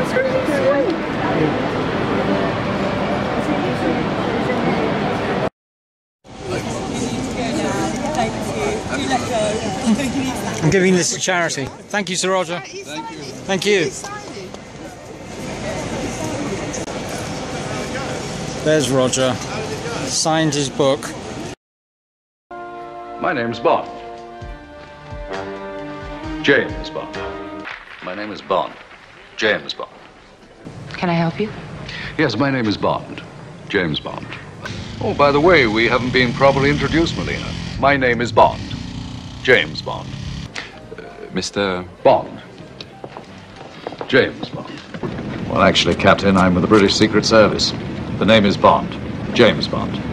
I'm giving this to charity. Thank you, Sir Roger. Thank you. There's Roger. Signed his book. My name's Bond. James Bond. My name is Bond. James Bond. Can I help you? Yes, my name is Bond. James Bond. Oh, by the way, we haven't been properly introduced, Melina. My name is Bond. James Bond. Mr. Bond. James Bond. Well, actually, Captain, I'm with the British Secret Service. The name is Bond. James Bond.